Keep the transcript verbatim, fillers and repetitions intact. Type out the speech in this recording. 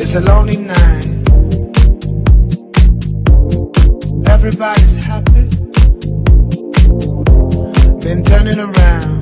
It's a lonely night. Everybody's happy. Been turning around.